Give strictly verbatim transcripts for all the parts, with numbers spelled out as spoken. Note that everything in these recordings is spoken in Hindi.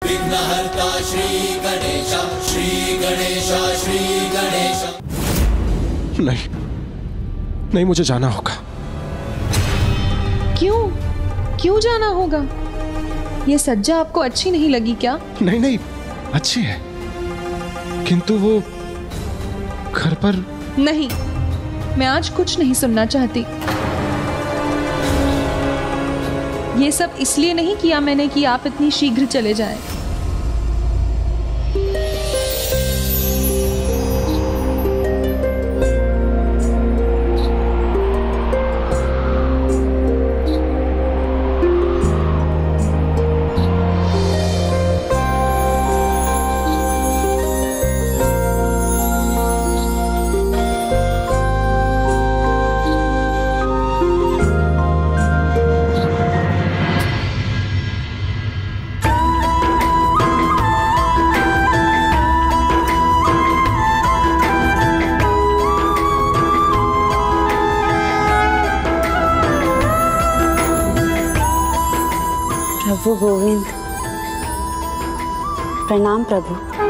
विघ्नहर्ता श्री गणेशा, श्री गणेशा, श्री गणेशा। नहीं नहीं, मुझे जाना होगा। क्यों क्यों जाना होगा? ये सज्जा आपको अच्छी नहीं लगी क्या? नहीं नहीं, अच्छी है, किंतु वो घर पर। नहीं, मैं आज कुछ नहीं सुनना चाहती। ये सब इसलिए नहीं किया मैंने कि आप इतनी शीघ्र चले जाएं। प्रभु गोविंद, प्रणाम प्रभु।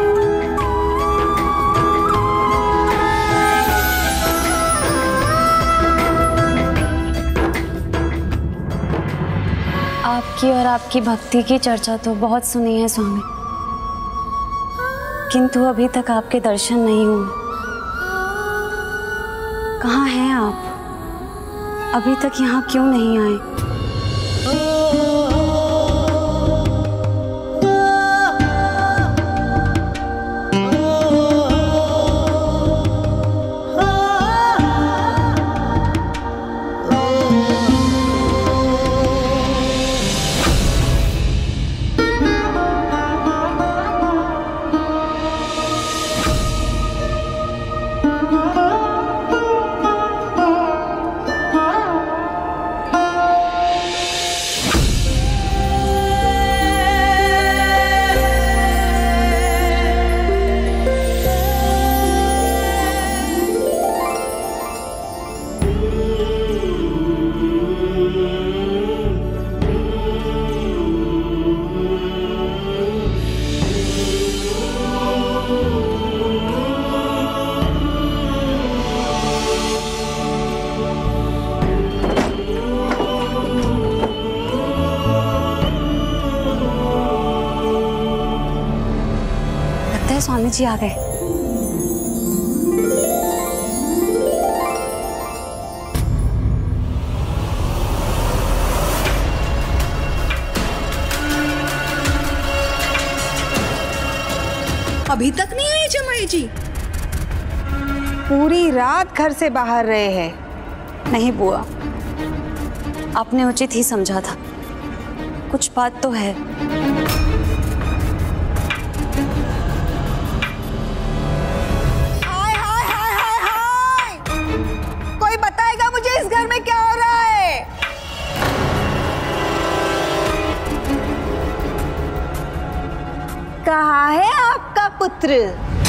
आपकी और आपकी भक्ति की चर्चा तो बहुत सुनी है स्वामी, किंतु अभी तक आपके दर्शन नहीं हुए। कहाँ हैं आप? अभी तक यहाँ क्यों नहीं आए? स्वामी जी आ गए। अभी तक नहीं आए जमाई जी? पूरी रात घर से बाहर रहे हैं। नहीं बुआ, आपने उचित ही समझा था, कुछ बात तो है। कहाँ है आपका पुत्र?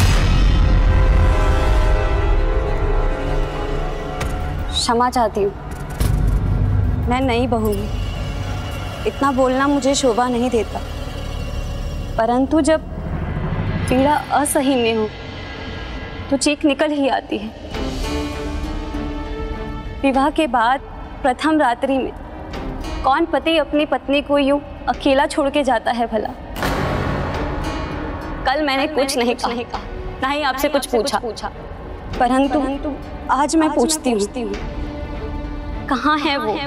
क्षमा चाहती हूँ, मैं नई बहू हूँ, इतना बोलना मुझे शोभा नहीं देता, परंतु जब पीड़ा असहनीय हो तो चीख निकल ही आती है। विवाह के बाद प्रथम रात्रि में कौन पति अपनी पत्नी को यूं अकेला छोड़ के जाता है भला? कल मैंने कुछ नहीं कहा, ना ही आपसे कुछ पूछा, परंतु आज मैं पूछती हूँ, कहाँ है वो?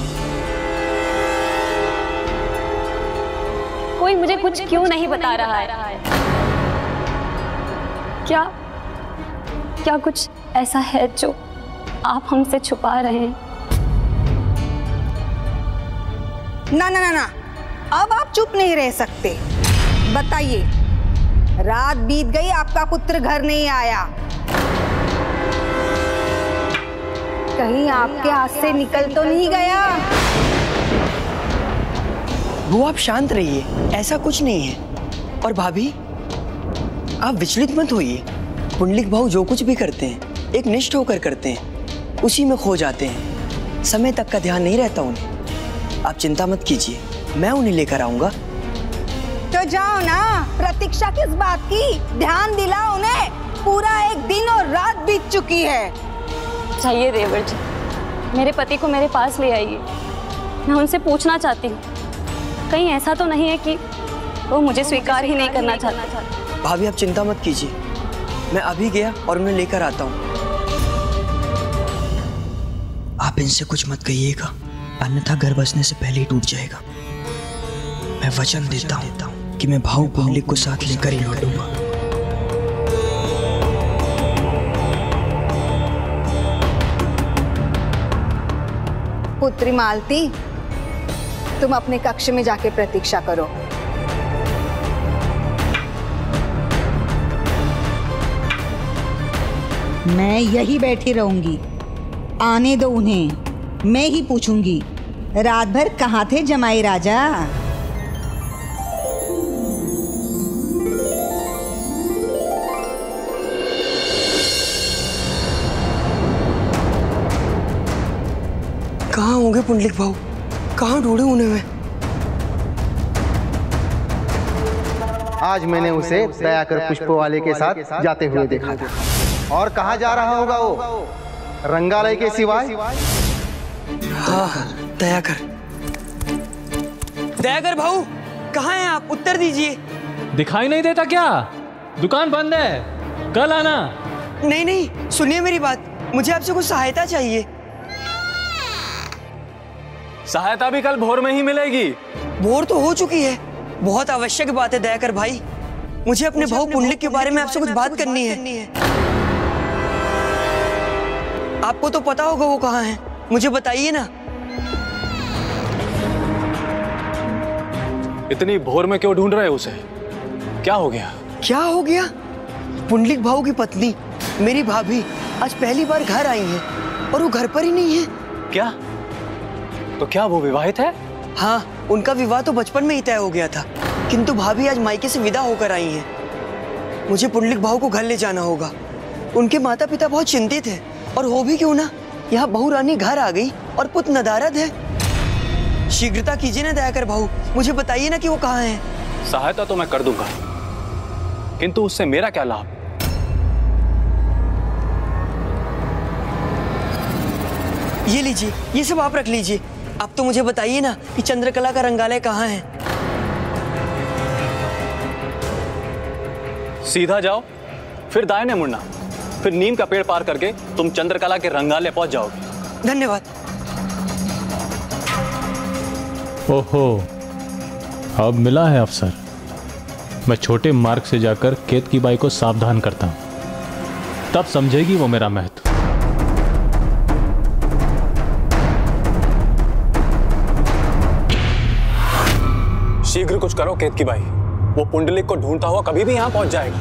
कोई मुझे कुछ क्यों नहीं बता रहा है? क्या क्या कुछ ऐसा है जो आप हमसे छुपा रहे हैं? ना ना ना ना, अब आप चुप नहीं रह सकते। बताइए, रात बीत गई, आपका पुत्र घर नहीं आया, कहीं आपके हाथ से निकल तो नहीं गया? वो आप शांत रहिए, ऐसा कुछ नहीं है। और भाभी, आप विचलित मत होइए। पुंडलिक भाऊ जो कुछ भी करते हैं एक निष्ठ होकर करते हैं, उसी में खो जाते हैं, समय तक का ध्यान नहीं रहता उन्हें। आप चिंता मत कीजिए, मैं उन्हें लेकर आऊंगा। तो जाओ ना, प्रतीक्षा किस बात की? ध्यान दिलाओ उन्हें, पूरा एक दिन और रात बीत चुकी है। चाहिए देवर जी, मेरे पति को मेरे पास ले आइए। मैं उनसे पूछना चाहती हूँ, कहीं ऐसा तो नहीं है कि वो मुझे स्वीकार ही नहीं करना चाहता। भाभी आप चिंता मत कीजिए, मैं अभी गया और उन्हें लेकर आता हूँ। आप इनसे कुछ मत कहिएगा, अन्यथा घर बसने से पहले ही टूट जाएगा। मैं वचन देता हूँ कि मैं भाव पुंडलिक को साथ लेकर ही लौटूंगा। पुत्री मालती, तुम अपने कक्ष में जाके प्रतीक्षा करो। मैं यही बैठी रहूंगी, आने दो उन्हें, मैं ही पूछूंगी रात भर कहाँ थे जमाई राजा। कहाँ होंगे पुंडलिक भाऊ? कहाँ ढूंढे उन्हें मैं? आज मैंने उसे दयाकर पुष्पों वाले के साथ जाते हुए देखा था। और कहाँ जा रहा होगा वो? रंगालय के सिवाय? हाँ, दयाकर। दयाकर भाऊ, कहाँ हैं आप? उत्तर दीजिए। दिखाई नहीं देता क्या? दुकान बंद है, कल आना। नहीं नहीं, सुनिए मेरी बात, मुझे आपसे कुछ सहायता चाहिए। सहायता भी कल भोर में ही मिलेगी। भोर तो हो चुकी है। बहुत आवश्यक बात है दयाकर भाई, मुझे अपने भाऊ पुंडलिक के बारे में आपसे कुछ बात करनी है। आपको तो पता होगा वो कहाँ है, मुझे बताइए ना। इतनी भोर में क्यों ढूंढ रहे हो उसे? क्या हो गया? क्या हो गया? पुंडलिक भाऊ की पत्नी, मेरी भाभी, आज पहली बार घर आई है और वो घर पर ही नहीं है। क्या? तो क्या वो विवाहित है? हाँ, उनका विवाह तो बचपन में ही तय हो गया था, किंतु भाभी आज मायके से विदा होकर आई हैं। मुझे पुंडलिक भाऊ को घर ले जाना होगा। उनके माता पिता बहुत चिंतित हैं, और हो भी क्यों ना, यहाँ बहू रानी घर आ गई और पुत्र नदारद है। शीघ्रता कीजिए ना दयाकर भाऊ, मुझे बताइए ना कि वो कहाँ है। सहायता तो मैं कर दूंगा, किंतु उससे मेरा क्या लाभ? ये लीजिए, ये सब आप रख लीजिए। अब तो मुझे बताइए ना कि चंद्रकला का रंगालय कहाँ है। सीधा जाओ, फिर दाहिने मुड़ना, फिर नीम का पेड़ पार करके तुम चंद्रकला के रंगालय पहुंच जाओगे। धन्यवाद। ओहो, अब मिला है अवसर। मैं छोटे मार्ग से जाकर केतकी बाई को सावधान करता हूं, तब समझेगी वो मेरा महत्व। शीघ्र कुछ करो केतकी बाई, वो पुंडलिक को ढूंढता हुआ कभी भी यहाँ पहुंच जाएगा।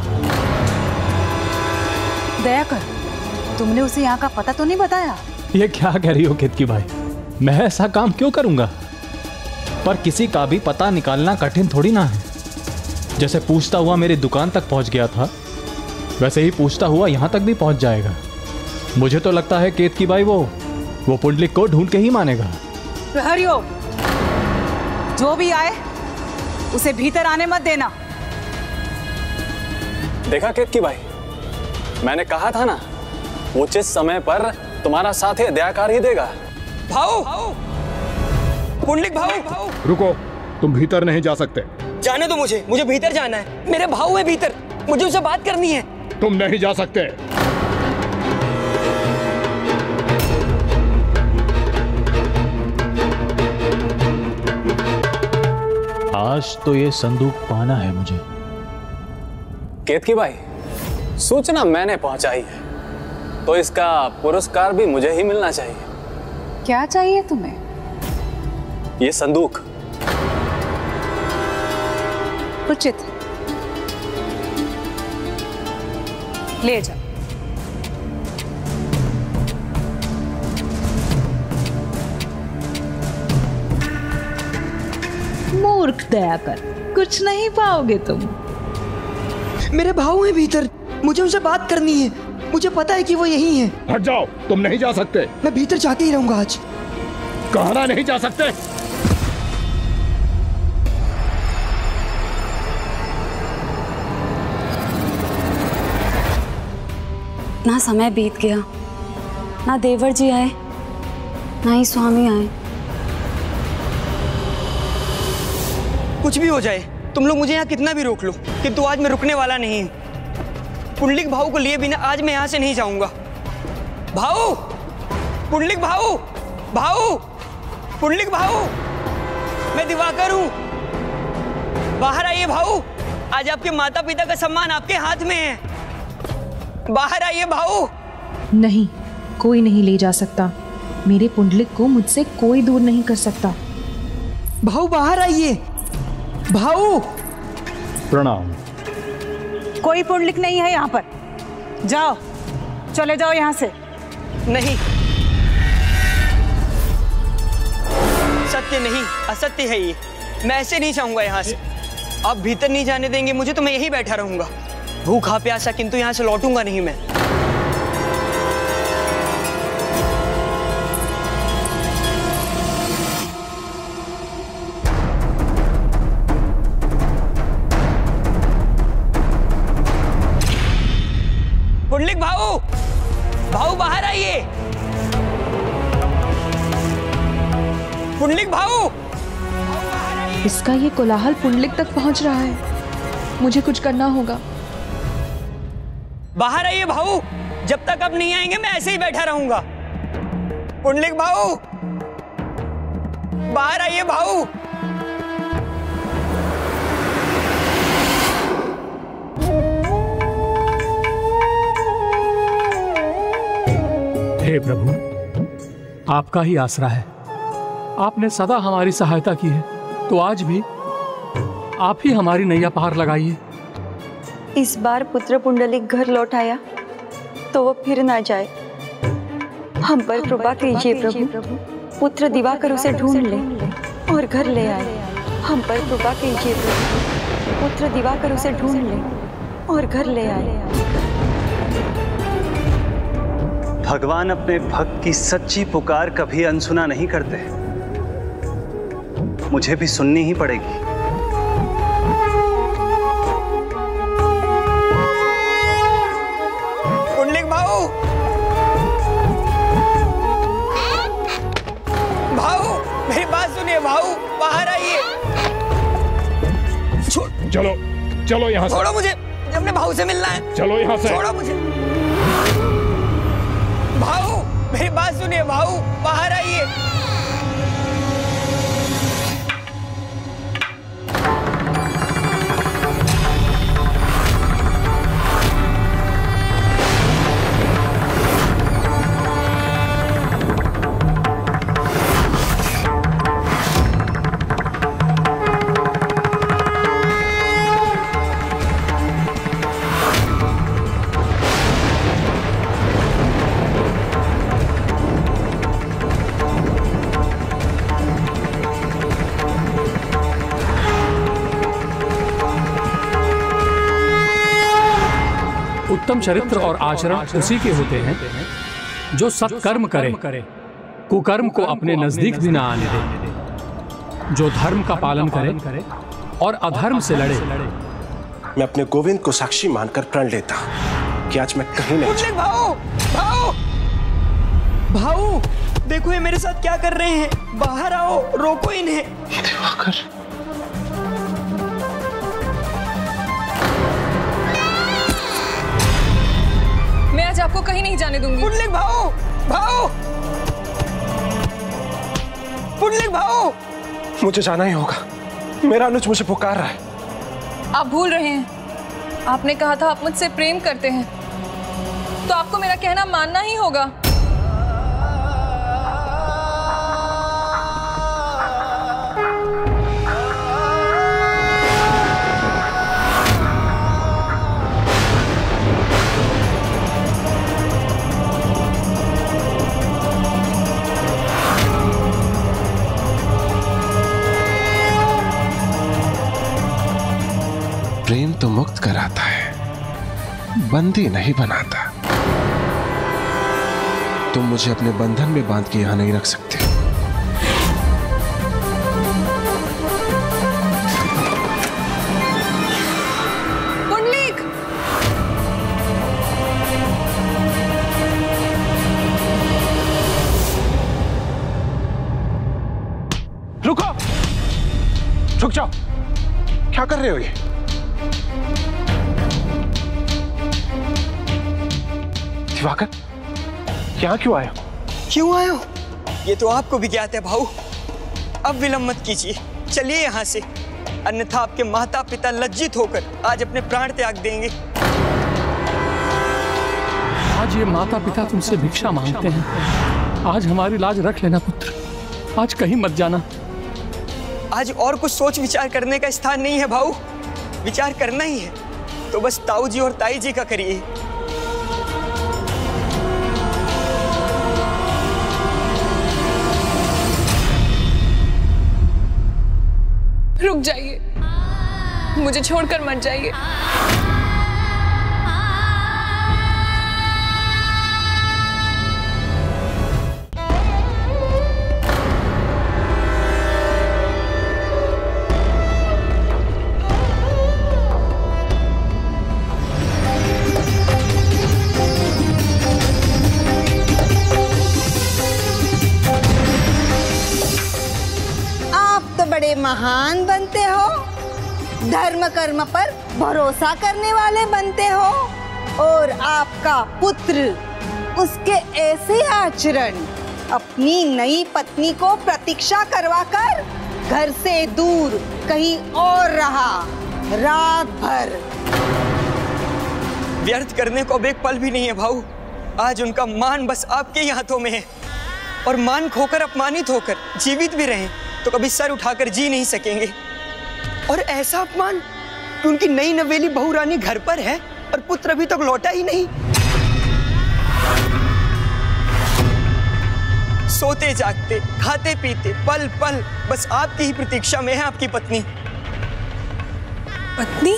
दयाकर, तुमने उसे यहाँ का पता तो नहीं बताया? ये क्या कह रही हो केतकी बाई? मैं ऐसा काम क्यों करूंगा? पर किसी का भी पता निकालना कठिन थोड़ी ना है। जैसे पूछता हुआ मेरी दुकान तक पहुंच गया था, वैसे ही पूछता हुआ यहाँ तक भी पहुंच जाएगा। मुझे तो लगता है केतकी बाई वो वो पुंडलिक को ढूंढ के ही मानेगा। प्रहरियो, जो भी आए उसे भीतर आने मत देना। देखा केतकी बाई, मैंने कहा था ना, उचित समय पर तुम्हारा साथ दयाकर ही देगा। भाऊ, पुंडलिक भाऊ, रुको, तुम भीतर नहीं जा सकते। जाने दो मुझे, मुझे भीतर जाना है। मेरे भाऊ है भीतर, मुझे उससे बात करनी है। तुम नहीं जा सकते। आज तो ये संदूक पाना है मुझे। केतकी बाई, सूचना मैंने पहुंचाई है, तो इसका पुरस्कार भी मुझे ही मिलना चाहिए। क्या चाहिए तुम्हें? ये संदूक। उचित, ले जा। मूर्ख दयाकर, कुछ नहीं पाओगे तुम। मेरे भाऊ है भीतर, मुझे उनसे बात करनी है। मुझे पता है कि वो यही है। हट जाओ, तुम नहीं जा सकते। मैं भीतर जाके ही रहूंगा आज। कहना नहीं जा सकते। इतना समय बीत गया, ना देवर जी आए ना ही स्वामी आए। कुछ भी हो जाए, तुम लोग मुझे यहाँ कितना भी रोक लो, किंतु आज मैं रुकने वाला नहीं हूँ। पुंडलिक भाऊ को लिए बिना आज मैं यहाँ से नहीं जाऊंगा। भाऊ, पुंडलिक भाऊ, भाऊ, पुंडलिक भाऊ, मैं दिवाकर हूँ। बाहर आइए भाऊ, आज आपके माता पिता का सम्मान आपके हाथ में है। बाहर आइए भाऊ। नहीं, कोई नहीं ले जा सकता। मेरे पुंडलिक को मुझसे कोई दूर नहीं कर सकता। भाऊ बाहर आइए। भाऊ प्रणाम। कोई पुंडलिक नहीं है यहाँ पर, जाओ, चले जाओ यहाँ से। नहीं, सत्य नहीं, असत्य है ये। मैं ऐसे नहीं चाहूंगा यहाँ से। आप भीतर नहीं जाने देंगे मुझे तो मैं यहीं बैठा रहूंगा, भूखा प्यासा, किंतु यहाँ से लौटूंगा नहीं मैं। पुंडलिक भाऊ, भाऊ बाहर आइए। पुंडलिक भाऊ, इसका ये कोलाहल पुंडलिक तक पहुंच रहा है। मुझे कुछ करना होगा। बाहर आइए भाऊ, जब तक आप नहीं आएंगे मैं ऐसे ही बैठा रहूंगा। पुंडलिक भाऊ, बाहर आइए भाऊ। हे प्रभु, आपका ही आसरा है। आपने सदा हमारी सहायता की है, तो आज भी आप ही हमारी नैया पार लगाइए। इस बार पुत्र पुंडलिक घर लौट आया तो वो फिर ना जाए। हम पर कृपा कीजिए प्रभु। पुत्र दिवाकर उसे ढूंढ ले और घर ले आए। हम पर कृपा कीजिए प्रभु। पुत्र दिवाकर उसे ढूंढ ले और घर ले आए। भगवान अपने भक्त की सच्ची पुकार कभी अनसुना नहीं करते। मुझे भी सुननी ही पड़ेगी। पुंडलिक भाऊ, भाऊ मेरी बात सुनिए भाऊ, बाहर आइए। चलो चलो यहाँ से। छोड़ो मुझे, अपने भाऊ से मिलना है। चलो यहाँ से। छोड़ो मुझे। भाऊ मेरी बात सुनिए भाऊ, बाहर आइए। उत्तम चरित्र और आचरण उसी के होते हैं जो सत्कर्म करे, कुकर्म को अपने नजदीक भी ना आने दे, जो धर्म का पालन करे और अधर्म से लड़े। मैं अपने गोविंद को साक्षी मानकर प्रण लेता कि आज मैं कहीं नहीं। भाऊ, भाऊ, भाऊ, देखो ये मेरे साथ क्या कर रहे हैं। बाहर आओ, रोको इन्हें। दिवाकर, मैं आज आपको कहीं नहीं जाने दूंगी। पुंडलिक भाऊ, भाऊ, पुंडलिक भाऊ, मुझे जाना ही होगा। मेरा अनुज मुझे पुकार रहा है। आप भूल रहे हैं, आपने कहा था आप मुझसे प्रेम करते हैं, तो आपको मेरा कहना मानना ही होगा। प्रेम तो मुक्त कराता है, बंदी नहीं बनाता। तुम मुझे अपने बंधन में बांध के यहां नहीं रख सकते। पुंडलिक, रहे हो ये? दिवाकर, यहाँ क्यों आए हो? क्यों आए हो ये तो आपको भी ज्ञात है भाऊ। अब विलंब मत कीजिए, चलिए यहाँ से, अन्यथा आपके माता पिता लज्जित होकर आज अपने प्राण त्याग देंगे। आज ये माता पिता तुमसे भिक्षा मांगते हैं। आज हमारी लाज रख लेना पुत्र, आज कहीं मत जाना। आज और कुछ सोच विचार करने का स्थान नहीं है भाऊ, विचार करना ही है तो बस ताऊ जी और ताई जी का करिए। रुक जाइए, मुझे छोड़कर मत जाइए। बड़े महान बनते हो, धर्म कर्म पर भरोसा करने वाले बनते हो और आपका पुत्र उसके ऐसे आचरण अपनी नई पत्नी को प्रतीक्षा करवाकर घर से दूर कहीं और रहा रात भर। व्यर्थ करने को अब एक पल भी नहीं है भाऊ। आज उनका मान बस आपके ही हाथों में है और मान खोकर अपमानित होकर जीवित भी रहें तो कभी सर उठाकर जी नहीं सकेंगे। और ऐसा अपमान कि उनकी नई नवेली बहू रानी घर पर है और पुत्र अभी तक लौटा ही नहीं। सोते जागते खाते पीते पल पल बस आपकी ही प्रतीक्षा में है आपकी पत्नी। पत्नी?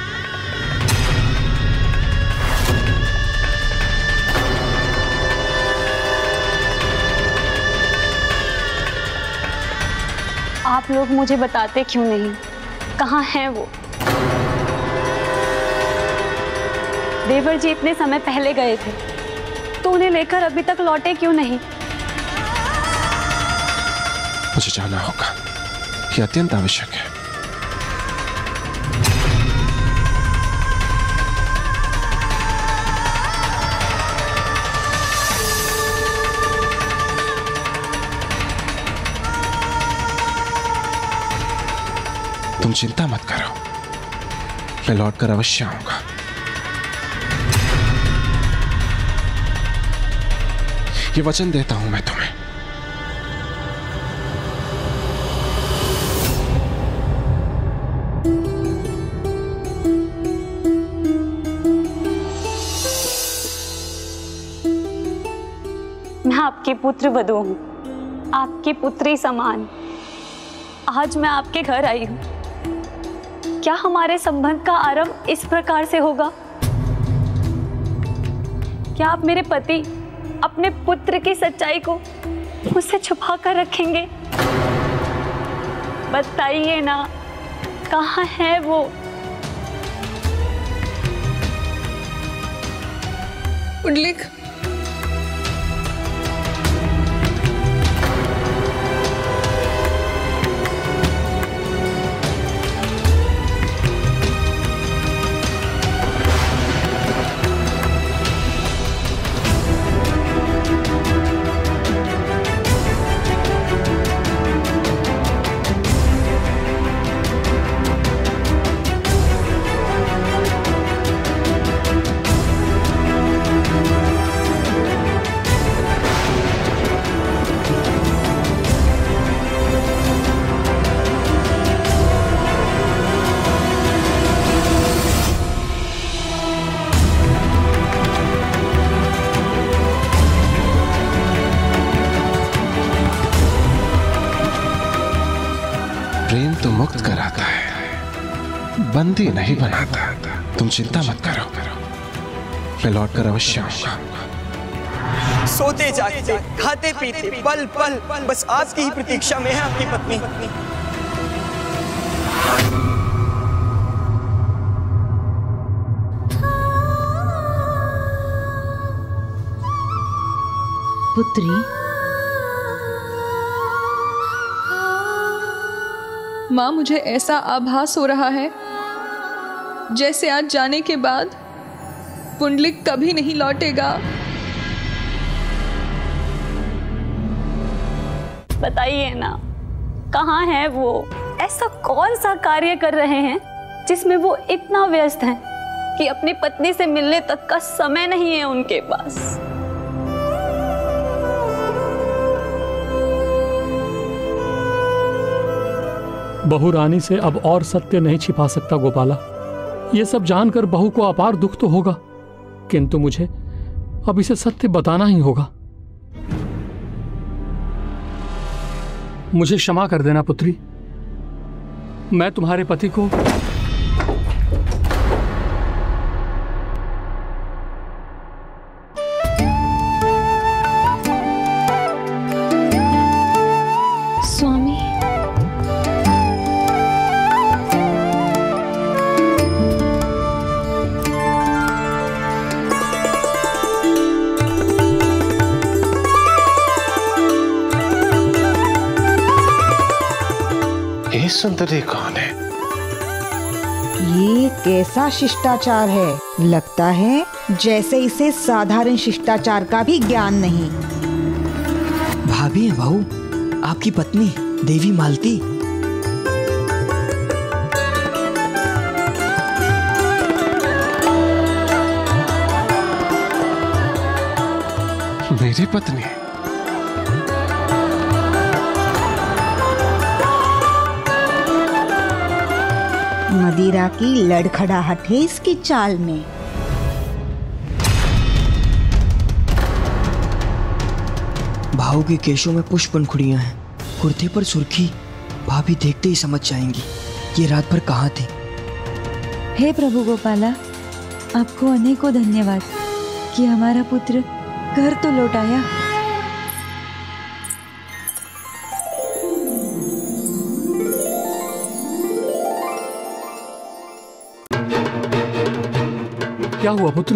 आप लोग मुझे बताते क्यों नहीं, कहाँ हैं वो? देवर जी इतने समय पहले गए थे तो उन्हें लेकर अभी तक लौटे क्यों नहीं? मुझे जाना होगा, ये अत्यंत आवश्यक है। तुम चिंता मत करो, मैं लौटकर अवश्य आऊंगा। ये वचन देता हूं मैं तुम्हें। मैं आपकी पुत्र वधू हूं, आपकी पुत्री समान। आज मैं आपके घर आई हूं, क्या हमारे संबंध का आरंभ इस प्रकार से होगा? क्या आप मेरे पति अपने पुत्र की सच्चाई को मुझसे छुपा कर रखेंगे? बताइए ना, कहाँ है वो? पुंडलिक, प्रेम तो मुक्त कराता है, बंदी नहीं बनाता। तुम चिंता मत करो, मैं लौटकर अवश्य आऊंगा। सोते जागते खाते पीते पल पल बस आपकी ही प्रतीक्षा में है आपकी पत्नी। पुत्री, माँ, मुझे ऐसा आभास हो रहा है जैसे आज जाने के बाद पुंडलिक कभी नहीं लौटेगा। बताइए ना, कहाँ है वो? ऐसा कौन सा कार्य कर रहे हैं जिसमें वो इतना व्यस्त हैं कि अपनी पत्नी से मिलने तक का समय नहीं है उनके पास। बहू रानी से अब और सत्य नहीं छिपा सकता गोपाला। ये सब जानकर बहू को अपार दुख तो होगा, किंतु मुझे अब इसे सत्य बताना ही होगा। मुझे क्षमा कर देना पुत्री, मैं तुम्हारे पति को स्वामी, ये सुंदरी कौन है? ये कैसा शिष्टाचार है? लगता है जैसे इसे साधारण शिष्टाचार का भी ज्ञान नहीं। भाभी है बहू, आपकी पत्नी देवी मालती। मेरी पत्नी? मदिरा की लड़खड़ाहट है इसकी चाल में। भाव के केशों में पुष्प पंखुड़ियां हैं, कुर्ते पर सुर्खी। भाभी देखते ही समझ जाएंगी ये रात भर कहाँ थे। हे प्रभु गोपाला, आपको अनेकों धन्यवाद कि हमारा पुत्र घर तो लौट आया। क्या हुआ पुत्र?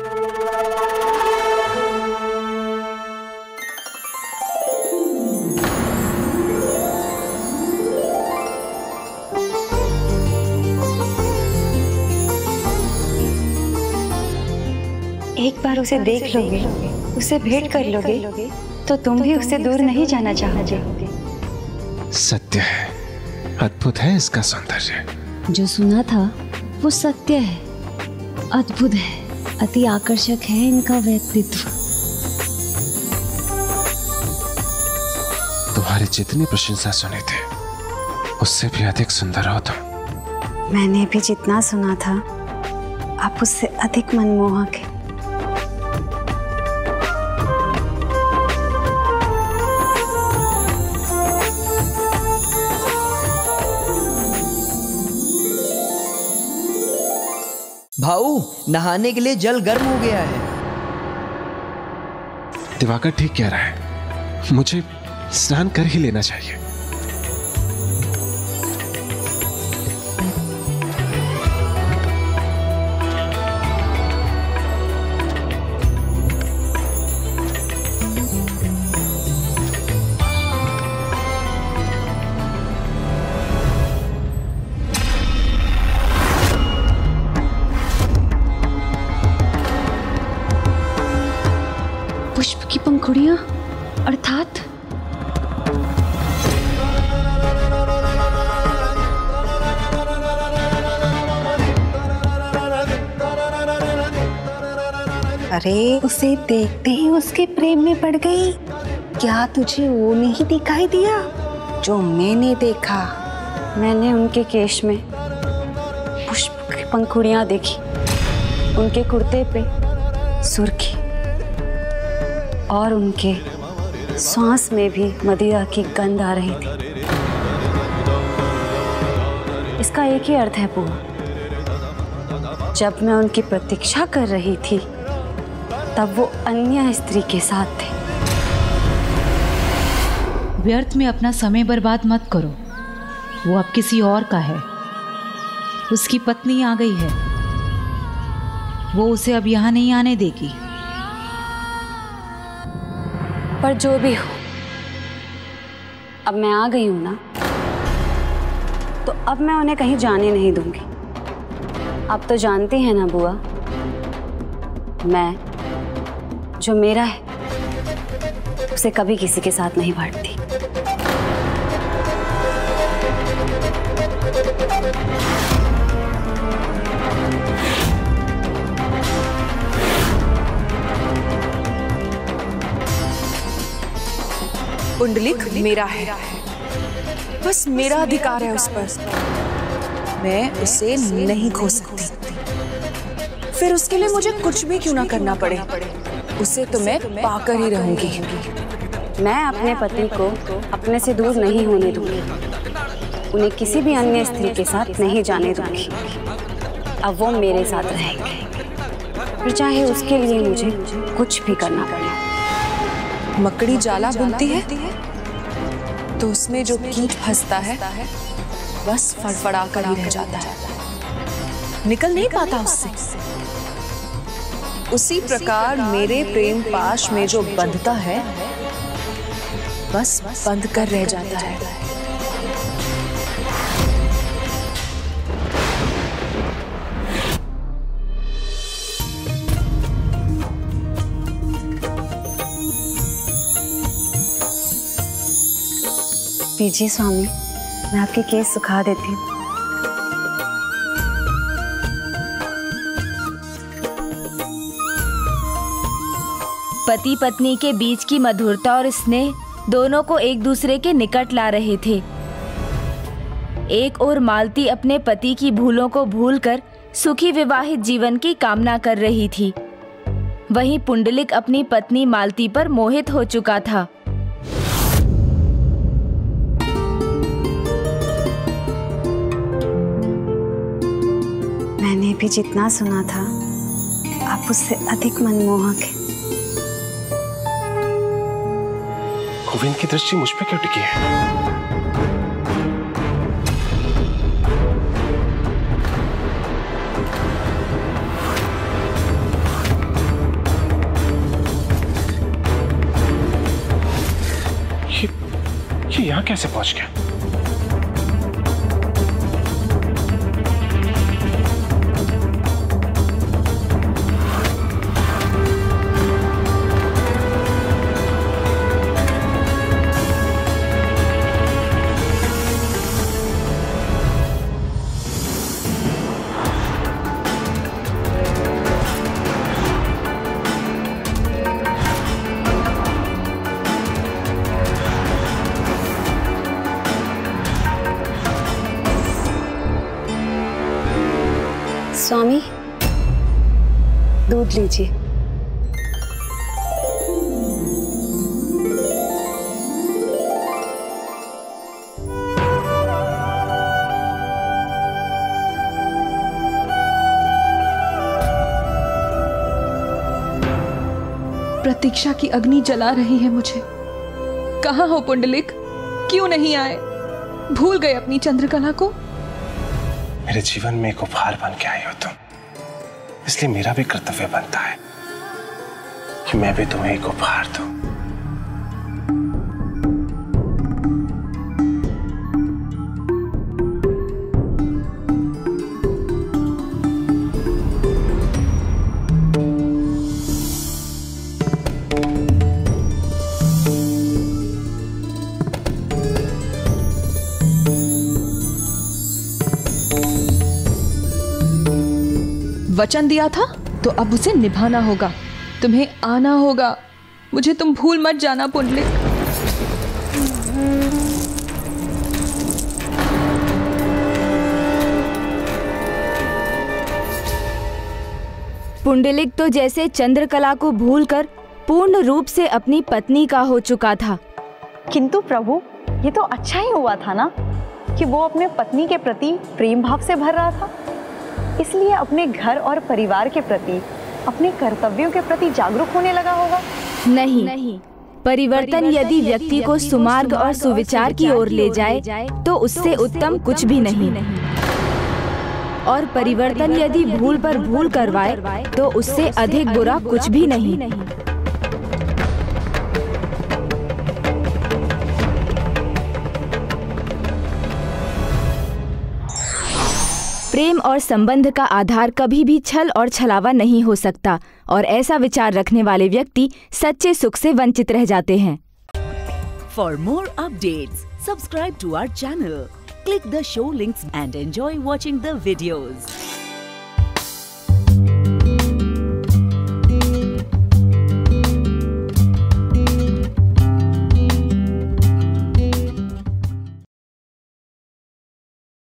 एक बार उसे देख लोगे, उसे भेंट कर लोगे, तो तुम भी उससे दूर नहीं जाना चाहोगे। सत्य है, अद्भुत है इसका सौंदर्य। जो सुना था वो सत्य है, अद्भुत है, अति आकर्षक है इनका व्यक्तित्व। तुम्हारी जितनी प्रशंसा सुनी थी उससे भी अधिक सुंदर हो तुम। मैंने भी जितना सुना था आप उससे अधिक मनमोहक है। भाऊ, नहाने के लिए जल गर्म हो गया है। दिवाकर ठीक कह रहा है, मुझे स्नान कर ही लेना चाहिए। पुष्प की पंखुड़ियां अर्थात अरे उसे देखते ही उसके प्रेम में पड़ गई। क्या तुझे वो नहीं दिखाई दिया जो मैंने देखा? मैंने उनके केश में पुष्प की पंखुड़ियां देखी, उनके कुर्ते पे सुर्खी और उनके सांस में भी मदिरा की गंध आ रही थी। इसका एक ही अर्थ है बुआ, जब मैं उनकी प्रतीक्षा कर रही थी तब वो अन्य स्त्री के साथ थे। व्यर्थ में अपना समय बर्बाद मत करो, वो अब किसी और का है। उसकी पत्नी आ गई है, वो उसे अब यहाँ नहीं आने देगी। पर जो भी हो, अब मैं आ गई हूं ना, तो अब मैं उन्हें कहीं जाने नहीं दूंगी। आप तो जानते हैं ना बुआ, मैं जो मेरा है उसे कभी किसी के साथ नहीं बांटती। पुंडलिक मेरा है, बस मेरा अधिकार है उस पर, मैं उसे नहीं खो सकती। फिर उसके लिए मुझे कुछ भी क्यों ना करना पड़े, उसे तो मैं पाकर ही रहूंगी। मैं अपने पति को अपने से दूर नहीं होने दूंगी, उन्हें किसी भी अन्य स्त्री के साथ नहीं जाने दूंगी। अब वो मेरे साथ रहेंगे, फिर चाहे उसके लिए मुझे कुछ भी करना पड़े। मकड़ी जाला बुनती है तो उसमें जो कीट फंसता है बस फड़फड़ा कर ही रह जाता है, निकल नहीं पाता उससे। उसी प्रकार मेरे प्रेम पाश में जो बंधता है बस बंध कर रह जाता है। पीजिए स्वामी, मैं आपके केस सुखा देती हूँ। पति पत्नी के बीच की मधुरता और स्नेह दोनों को एक दूसरे के निकट ला रहे थे। एक ओर मालती अपने पति की भूलों को भूलकर सुखी विवाहित जीवन की कामना कर रही थी, वहीं पुंडलिक अपनी पत्नी मालती पर मोहित हो चुका था। मैंने भी जितना सुना था आप उससे अधिक मनमोहक हैं। गोविंद की दृष्टि मुझ पे क्यों टिकी है? ये, ये यहां कैसे पहुंच गया? स्वामी, दूध लीजिए। प्रतीक्षा की अग्नि जला रही है मुझे। कहाँ हो पुंडलिक, क्यों नहीं आए? भूल गए अपनी चंद्रकला को? मेरे जीवन में एक उपहार बन के आई हो तुम, इसलिए मेरा भी कर्तव्य बनता है कि मैं भी तुम्हें एक उपहार दूं। वचन दिया था तो अब उसे निभाना होगा। तुम्हें आना होगा, मुझे तुम भूल मत जाना पुंडलिक। पुंडलिक तो जैसे चंद्रकला को भूलकर पूर्ण रूप से अपनी पत्नी का हो चुका था। किंतु प्रभु, ये तो अच्छा ही हुआ था ना कि वो अपने पत्नी के प्रति प्रेम भाव से भर रहा था, इसलिए अपने घर और परिवार के प्रति, अपने कर्तव्यों के प्रति जागरूक होने लगा होगा। नहीं, नहीं। परिवर्तन यदि व्यक्ति को सुमार्ग और सुविचार की ओर ले जाए तो उससे उत्तम कुछ भी नहीं, और परिवर्तन यदि भूल पर भूल करवाए तो उससे अधिक बुरा कुछ भी नहीं। प्रेम और संबंध का आधार कभी भी छल और छलावा नहीं हो सकता और ऐसा विचार रखने वाले व्यक्ति सच्चे सुख से वंचित रह जाते हैं। For more updates, subscribe to our channel, click the show links and enjoy watching the videos.